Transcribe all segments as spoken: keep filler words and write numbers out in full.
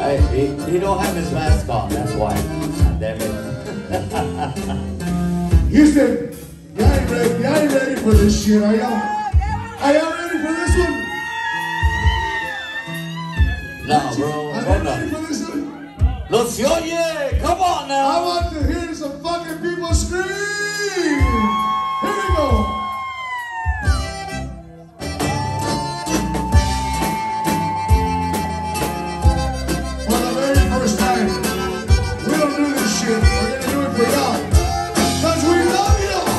I, he, he don't have his mask on, that's why. Damn it. Houston, y'all ain't ready, y'all ain't ready for this shit, are y'all? Are y'all ready for this one? No, bro, Are hold you ready on. for this one? Los oye, come on I now. want to hear some fucking people scream! Here we go! For the very first time, we don't do this shit. We're gonna do it for y'all. Cause we love y'all!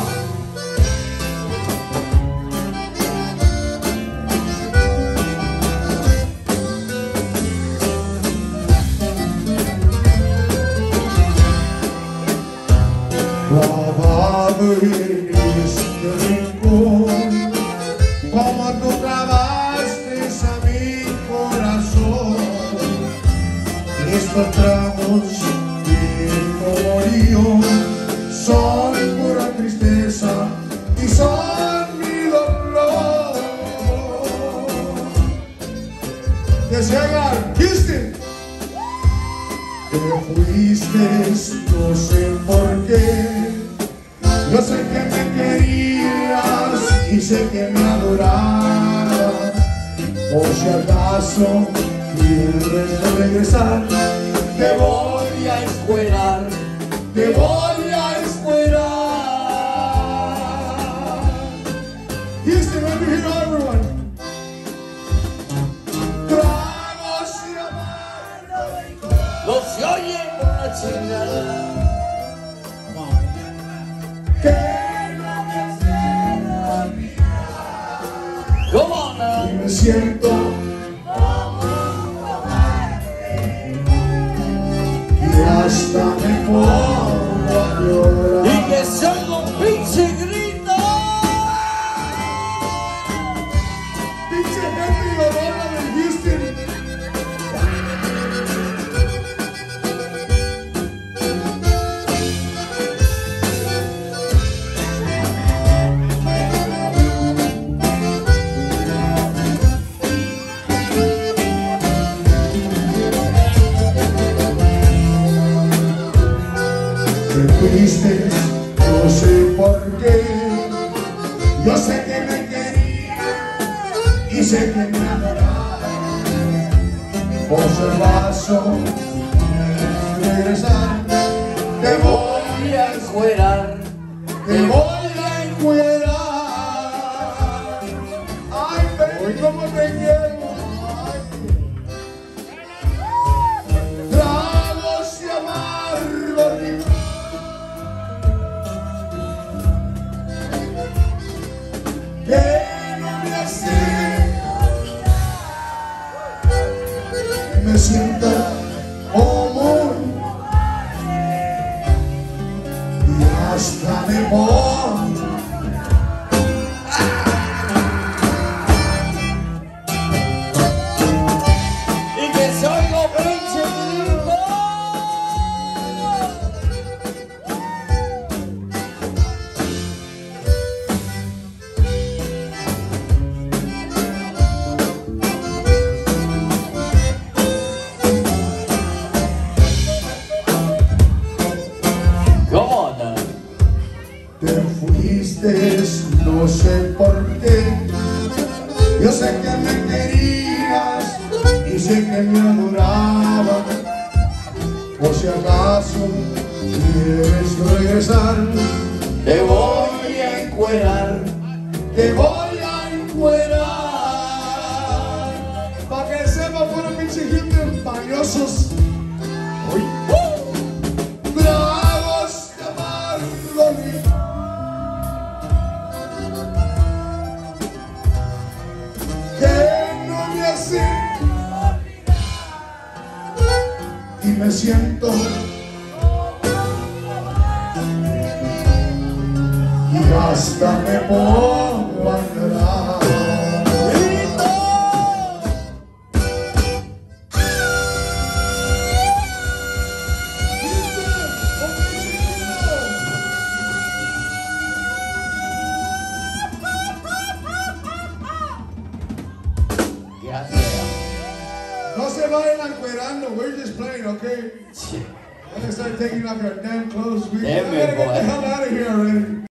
Clavado en este rincón, como tú clavaste a mi corazón, estos tragos de morío son pura tristeza y son mi dolor. Que se haga Houston. Te fuiste, no sé por qué. Yo sé que me querías y sé que me adorabas. Por si acaso quieres regresar, Te voy a escuelar, te voy a esperar. Houston, let me hear everyone. Tragos y amargos. los oye la chingada. Que no me hacen olvidar. Come on now. Y me siento que hasta me pongo a llorar. Y que salga un pinche grito. Pinche gente llorona de Houston. Te fuiste, no sé por qué. Yo sé que me querías y sé que me adorabas. Por si acaso quieres regresar, te voy Voy a escuelar, te voy a encuerar. Ay, baby, cómo te quiero. Ay. Tragos y amargos. Que no me hacen olvidar. Me siento como un y hasta me pongo. y que salga un pinche grito. Come on now. Te fuiste, no sé por qué. Yo sé que me querías y sé que me adorabas. Por si acaso quieres regresar, Te voy a encuerar, te voy a encuerar. Pa' que sepa, puro pinche gente valiosos. Tragos de amargos. Que no me hacen olvidar. Y me siento y hasta me pongo a llorar. Ya sea. No se vayan encuerando. We're just playing, okay? Shit. I'm gonna start taking off your damn clothes. We Damn I gotta it, get the boy. hell out of here already.